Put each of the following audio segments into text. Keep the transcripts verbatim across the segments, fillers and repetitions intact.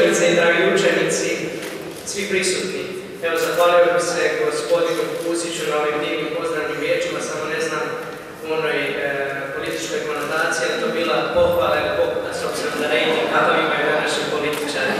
učenice i dragi učenici, svi prisutni. Evo, zahvalio bih se gospodinu Pusiću na ovim divnim pozdravnim riječima, samo ne znam u onoj e, političkoj konotaciji, ali to bila pohvala ili poputa s obzirom da rejting kakav imaju naši političari.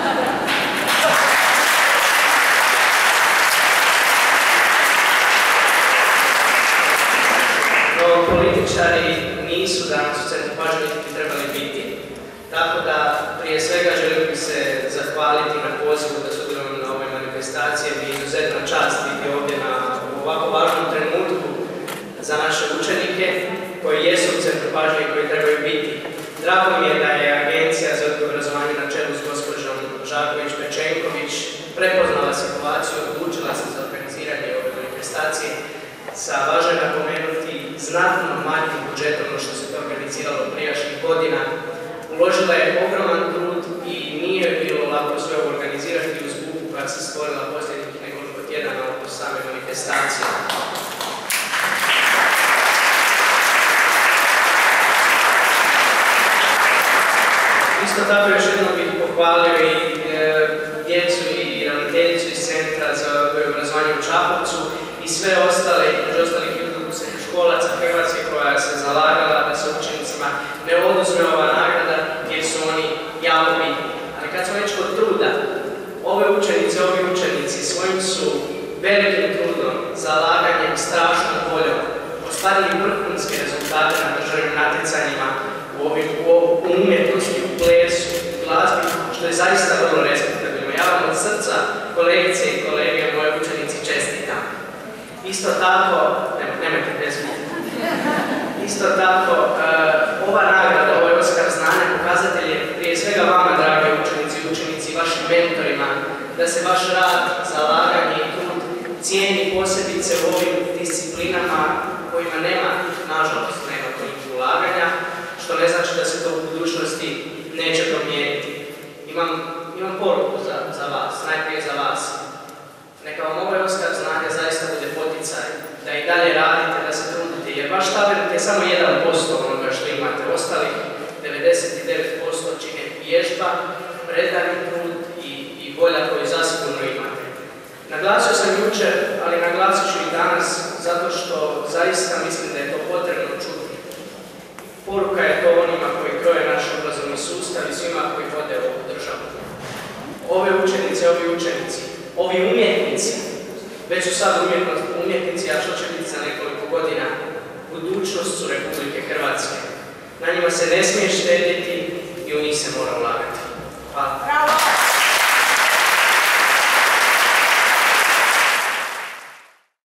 No, političari nisu danas u centru pažnje niti bi trebali biti. Tako da, prije svega, želim bih se zahvaliti na pozivu da sudjelujem na ovoj manifestaciji. Mi je izuzetna čast biti ovdje na ovako važnom trenutku za naše učenike koji jesu u centru pažnje i koji trebaju biti. Drago mi je da je Agencija za odgoj i obrazovanje na čelu s gospođom Žaković-Pečenković prepoznala situaciju i odlučila se za organiziranje ove manifestacije sa, važno je napomenuti, znatno manjim budžetom no što se to organiziralo prijašnjih godina. Uložila je ogroman trud i nije bilo lako sve organizirati uz buku koja se stvorila posljednjih nekoliko tjedana oko same manifestacije. Isto tako još jednom bih pohvalio i e, djecu i ravnateljicu iz Centra za odgoj i obrazovanje u Čakovcu i sve ostale, među ostalih udruga školaca Hrvatske koja se zalagala da se učenicima ne oduzme ova nagrada jer su oni jako bitni. Ali kad smo već kod truda, ove učenice, ovi učenici svojim su velikim trudom, zalaganjem, strašnom voljom ostvarili vrhunske rezultate na državnim natjecanjima u, ovim, u, u umjetnosti, u plesu, u glazbi, što je zaista vrlo respektabilno. Ja vam od srca, kolegice i kolege, moje učenici, čestitam. Isto tako, ne, nemojte bezmeti, isto tako, uh, ova nagrada, ovaj Oskar znanja pokazatelj je prije svega vama, dragi učenici i učenici, vašim mentorima, da se vaš rad, zalaganje i trud cijeni posebice u ovim disciplinama kojima nema, nažalost, nema toliko ulaganja, što ne znači da se to u budućnosti neće promijeniti. Imam, imam poruku za, za vas, najprije za vas. Neka vam ovaj Oskar znanja zaista bude poticaj, da i dalje radite, da se trudite, jer vaš talent je samo jedan posto onoga što imate. Ostalih devedeset devet posto čine vježba, predani trud i, i volja koju zasigurno imate. Naglasio sam jučer, ali naglasit ću i danas, zato što zaista mislim da je to potrebno čuti. Poruka je to onima koji kroje naš obrazovni sustav i svima koji vode ovu državu. Ove učenice, ovi učenici, ovi umjetnici, već su sad umjetnici, a što će biti za nekoliko godina, budućnost su Republike Hrvatske. Na njima se ne smije štediti i u njih se mora ulagati. Hvala.